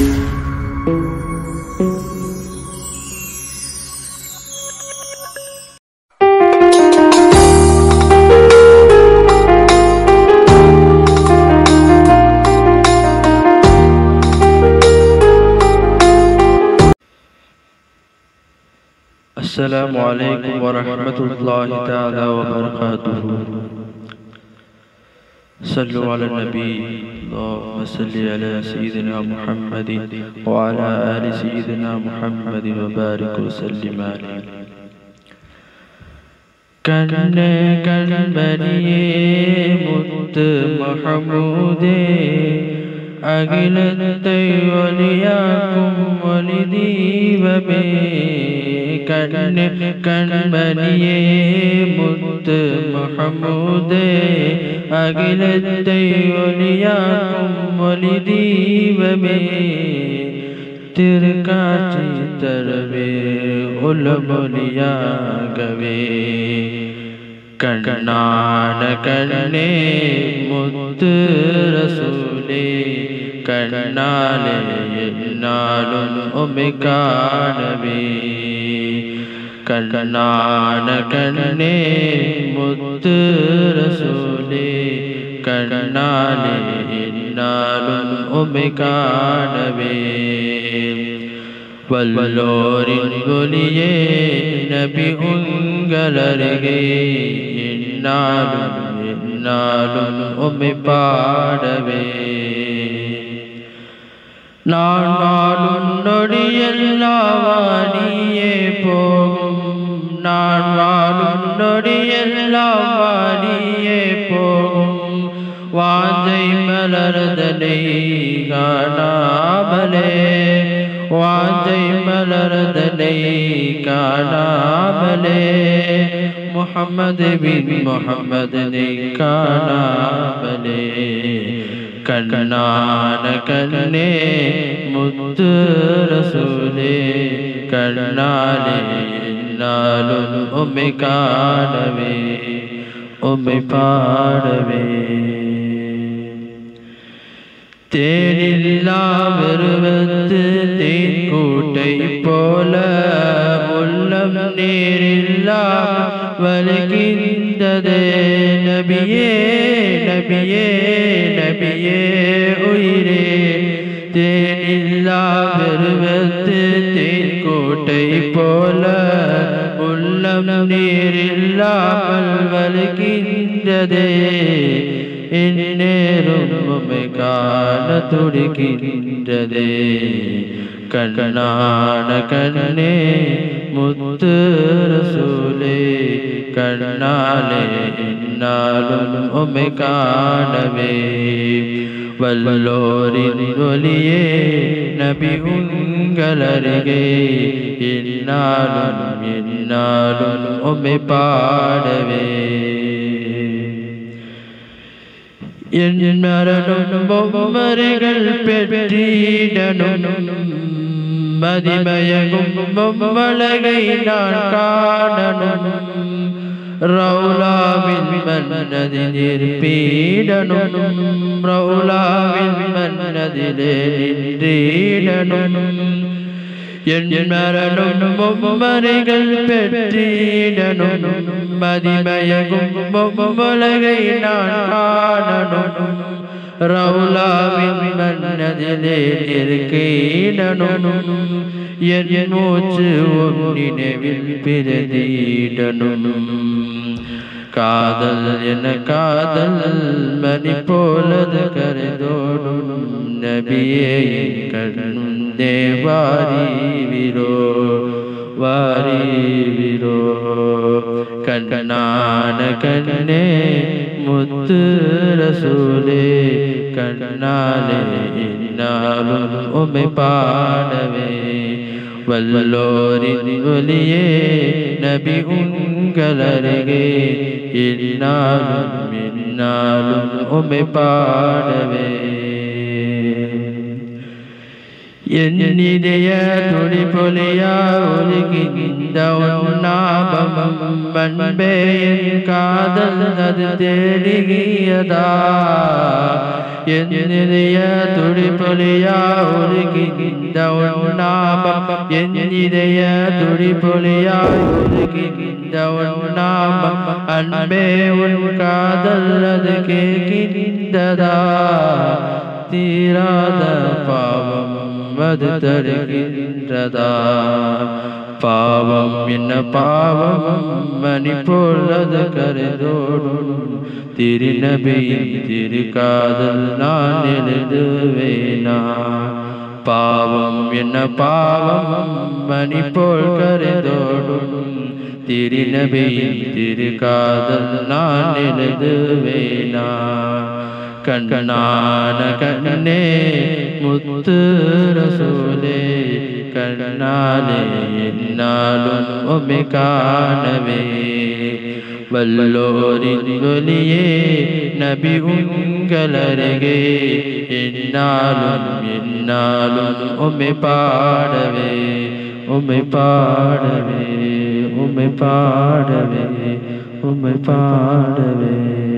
السلام عليكم ورحمة الله تعالى وبركاته. صلوا على النبي. اللهم صل على سيدنا محمد وعلى آل سيدنا محمد وبارك وسلم عليه. கண்ணே கண்மணியே முத்து மஹமூதே அகிலத்தை ஒளியாக்கும் ஒளி தீபமே. கண்ணே கண்மணியே முத்து மஹமூதே அகிலத்தை ஒளியாக்கும் ஒளி தீபமே. திருக்காட்சி தரவே உலமொழியாகவே. கண்ணான கண்ணே முத்து ரசூலே கண்ணாலே என்னாலும் உம்மை காணவே. கண்ணான கண்ணே முத்து ரசூலே கண்ணாலே என்னாலும் உம்மை காணவே. வல்லோரின் ஒளியே நபி உங்கள் அருகே என்னாலும் என்னாலும் உம்மை பாடவே. நான் வாழும் நொடியெல்லாம் வாணியே போகும். நான் வாழும் நொடியெல்லாம் வாணியே போகும். வாஞ்சை மலர்தலை காணாமலே வாஞ்சை மலர்தலை காணாமலே. முஹம்மது பின் முஹம்மதனை காணாமலே. கண்ணான கண்ணே முத்து ரசூலே கண்ணாலே என்னாலும் உம்மை காணவே உம்மை பாடவே. தேனில்லா வெறுவத்து தேன் கூட்டை போல உள்ளம் நீரில்லா வலிக்கின்றதே. நபியே நபியே நபியே உயிரே. தேனில்லா வெறுவத்து தேன் கூட்டை போல உள்ளம் நீரில்லாமல் வலிக்கின்றதே. இந்நேரம் உம்மை காண துடிக்கின்றதே. கண்ணான கண்ணே முத்து ரசூலே கண்ணாலே என்னாலும் உம்மை காணவே. வல்லோரின் ஒளியே நபி உங்கள் அருகே என்னாலும் என்னாலும் உம்மை பாடவே. என் மரணம் பொம்மர்கள் பெற்றிடனும் மதிமயகும் பொம்மழகை நான் காணனும். ரவுலாவின் மன்னதில் இருப்பீடனும் ரவுலாவின் மன்னதிலே நின்றீடனும். என் மரணம் பொம்மர்கள் பெற்றிடனும் மதிமயகும் பொம்மழகை நான் காணனும். ரவுலாவின் மன்னதிலே இருக்கீடனும். என் மூச்சு நினைவில் பிரதிடனும். காதல் என காதல் மணி போலது கரைதோடும். நபியே கண்ணும் தேவாரி விரோ வாரி விரோ. கண்ணான கண்ணே முத்து ரசூலே கண்ணாலே என்னாலும் உம்மை பாடவே. வல்லோரின் ஒளியே நபி உங்கள் அருகே என்னாலும் என்னாலும் உம்மை பாடவே. എന്നിതയ തുടിപൊലിയ ഒരുകിന്ത ഉന്നാപം മൻപേയൻ കാതൽ അത് തേടിയതാ എന്നിതയ തുടിപൊലിയ ഒരുകിന്ത ഉന്നാപം എന്നിതയ തുടിപൊലിയ ഒരുകിന്ത ഉന്നാപം അൻപേ ഉൻ കാതൽ അത് കേൾക്കിന്തതാ തീരാത പാവം அது தருகின்றதா பாவம் என்ன பாவம் மணிப்போல் அது கருதோடும் திருநபியின் திருக்காதல் நான் எழுதுவேனா பாவம் என்ன பாவம் மணிப்போல் கருதோடும் திருநபியின் திருக்காதல் நான் எழுதுவேனா கண்ணான கண்ணே முத்து ரசூலே கண்ணாலே என்னாலும் உம்மை காணவே வல்லோரின் ஒளியே நபி உங்களருகே என்னாலும் என்னாலும் உம்மை பாடவே உம்மை பாடவே உம்மை பாடவே உம்மை பாடவே